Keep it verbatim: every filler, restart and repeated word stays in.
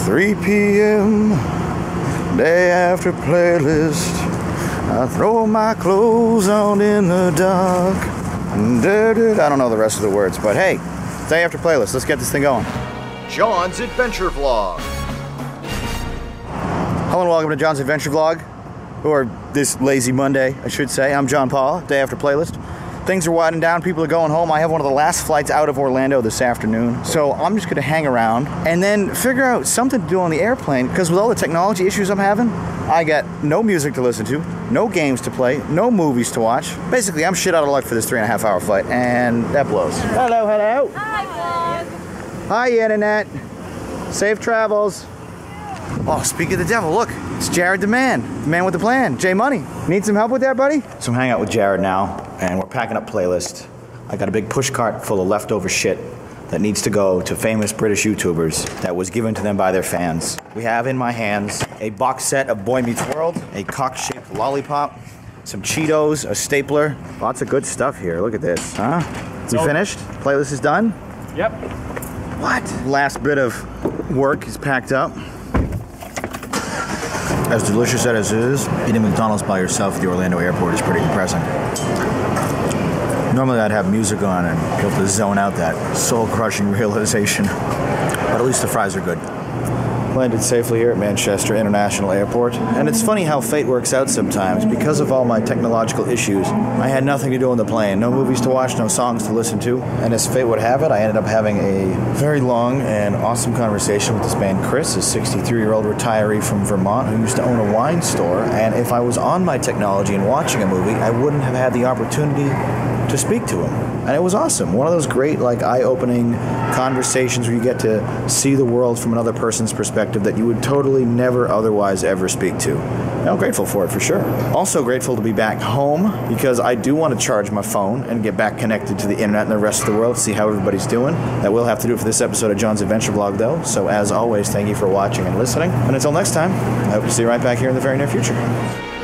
three P M day after playlist. I throw my clothes on in the dark. I don't know the rest of the words, but hey, day after playlist. Let's get this thing going. John's Adventure Vlog. Hello and welcome to John's Adventure Vlog, or this lazy Monday, I should say. I'm John Paula, day after playlist. Things are winding down, people are going home. I have one of the last flights out of Orlando this afternoon, so I'm just gonna hang around and then figure out something to do on the airplane, because with all the technology issues I'm having, I got no music to listen to, no games to play, no movies to watch. Basically, I'm shit out of luck for this three and a half hour flight, and that blows. Hello, hello. Hi, vlog. Hi, Internet. Safe travels. Oh, speak of the devil, look, it's Jared the man, the man with the plan, J Money. Need some help with that, buddy? So I'm hanging out with Jared now, and we're packing up playlist. I got a big push cart full of leftover shit that needs to go to famous British YouTubers that was given to them by their fans. We have in my hands a box set of Boy Meets World, a cock-shaped lollipop, some Cheetos, a stapler, lots of good stuff here. Look at this, huh? We finished? Playlist is done? Yep. What? Last bit of work is packed up. As delicious as it is, eating McDonald's by yourself at the Orlando airport is pretty depressing. Normally I'd have music on and be able to zone out that soul-crushing realization, but at least the fries are good. Landed safely here at Manchester International Airport, and it's funny how fate works out sometimes. Because of all my technological issues, I had nothing to do on the plane. No movies to watch, no songs to listen to, and as fate would have it, I ended up having a very long and awesome conversation with this man Chris, a sixty-three-year-old retiree from Vermont who used to own a wine store, and if I was on my technology and watching a movie, I wouldn't have had the opportunity to speak to him. And it was awesome. One of those great, like, eye-opening conversations where you get to see the world from another person's perspective that you would totally never otherwise ever speak to. And I'm grateful for it, for sure. Also grateful to be back home, because I do want to charge my phone and get back connected to the internet and the rest of the world, see how everybody's doing. That will have to do it for this episode of John's Adventure Vlog, though. So as always, thank you for watching and listening. And until next time, I hope to see you right back here in the very near future.